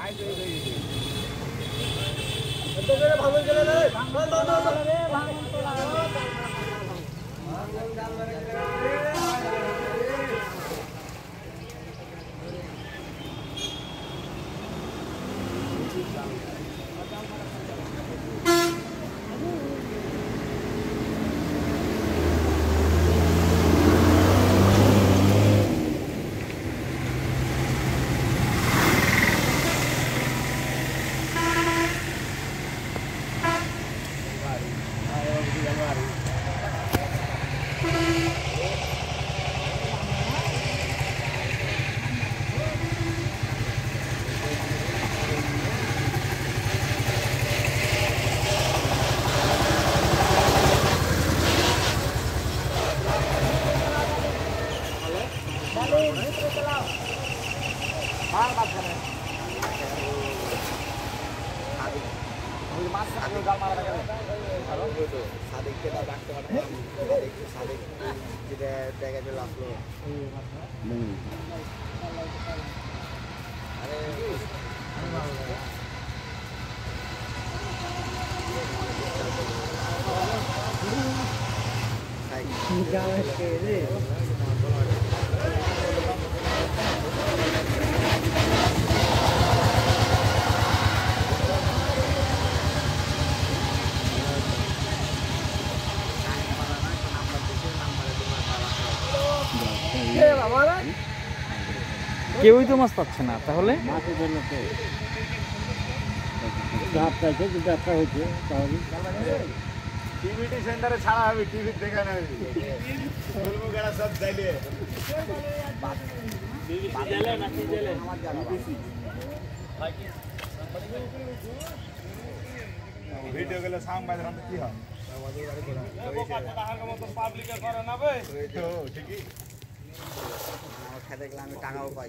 কেউই তো মাছ পাচ্ছে না, তাহলে মাছের জন্য তো চাপটাছে কিন্তু একটা হয়েছে টিভিটি সেন্টারে ছাড়া হবে, টিভি দেখা না সব চাইলে ভিডিও গেলে সাম বাজার কি হয় ঠিকই খেতে গেলে আমি টাকাও পাই।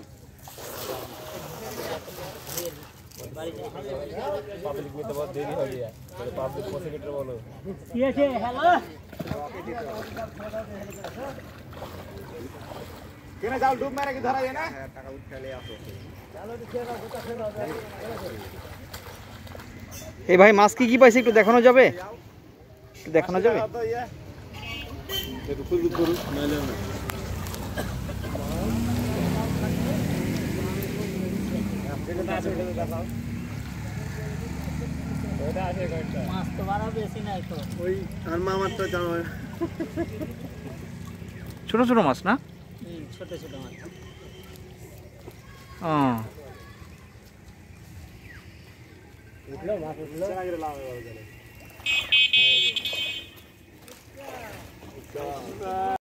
পাবলিক में तो बहुत देरी हो गया, पब्लिक प्रोसिक्यूटर बोलो ये छे हेलो केना जाल डूब मारे की धरा है ना टाका उठा ले আসো চলো দিছেরা গোটা ফেরা এই ভাই মাছ কি পাইছে একটু দেখানো যাবে? একটু দেখানো যাবে? একটু ফুল করু নালে না মাছ তো বড় বেশি নাই তো ওই আর মামার তো জানো ছোট ছোট মাছ না? ছোট ছোট মাছ। ও উঠলো মাছ উঠলো